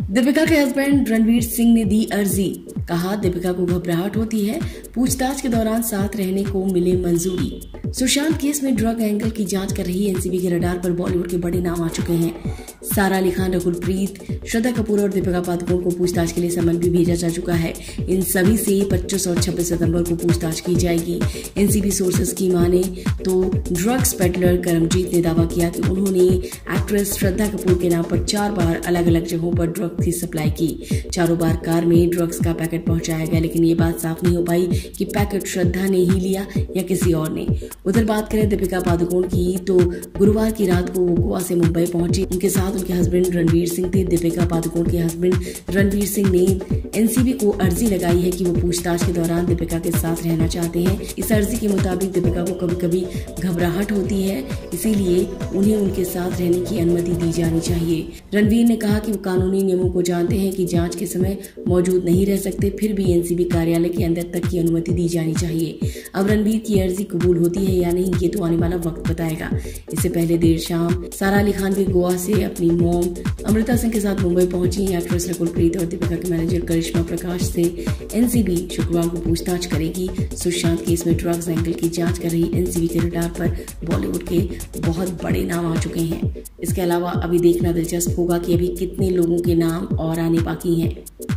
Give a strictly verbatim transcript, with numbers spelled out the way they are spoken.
दीपिका के हस्बैंड रणवीर सिंह ने दी अर्जी। कहा, दीपिका को घबराहट होती है, पूछताछ के दौरान साथ रहने को मिले मंजूरी। सुशांत केस में ड्रग एंगल की जांच कर रही एनसीबी के रडार पर बॉलीवुड के बड़े नाम आ चुके हैं। सारा अली खान, रकुल प्रीत, श्रद्धा कपूर और दीपिका पादुकोण को पूछताछ के लिए समन भी भेजा जा चुका है। इन सभी से पच्चीस और छब्बीस सितंबर को पूछताछ की जाएगी। एनसीबी सोर्सेज की माने तो ड्रग्स पेडलर करमजीत ने दावा किया कि उन्होंने एक्ट्रेस श्रद्धा कपूर के नाम पर चार बार अलग अलग जगहों पर ड्रग्स की सप्लाई की। चारों बार कार में ड्रग्स का पैकेट पहुंचाया गया, लेकिन ये बात साफ नहीं हो पाई कि पैकेट श्रद्धा ने ही लिया या किसी और ने। उधर बात करें दीपिका पादुकोण की, तो गुरुवार की रात को वो गोवा से मुंबई पहुंची। उनके साथ उनके हस्बैंड रणवीर सिंह थे। दीपिका पादुकोण के हस्बैंड रणवीर सिंह ने एनसीबी को अर्जी लगाई है कि वो पूछताछ के दौरान दीपिका के साथ रहना चाहते हैं। इस अर्जी के मुताबिक दीपिका को कभी कभी घबराहट होती है, इसीलिए उन्हें उनके साथ रहने की अनुमति दी जानी चाहिए। रणवीर ने कहा कि वो कानूनी नियमों को जानते हैं कि जांच के समय मौजूद नहीं रह सकते, फिर भी एनसीबी कार्यालय के अंदर तक की अनुमति दी जानी चाहिए। अब रणवीर की अर्जी कबूल होती है या नहीं, ये तो आने वाला वक्त बताएगा। इससे पहले देर शाम सारा अली खान भी गोवा से अपनी मॉम अमृता सिंह के साथ मुंबई पहुंची। एक्ट्रेस रकुल प्रीत और दीपिका के मैनेजर करिश्मा प्रकाश से एनसीबी शुक्रवार को पूछताछ करेगी। सुशांत केस में ड्रग्स एंगल की जांच कर रही एनसीबी के रडार पर बॉलीवुड के बहुत बड़े नाम आ चुके हैं। इसके अलावा अभी देखना दिलचस्प होगा कि अभी कितने लोगों के नाम और आने बाकी हैं।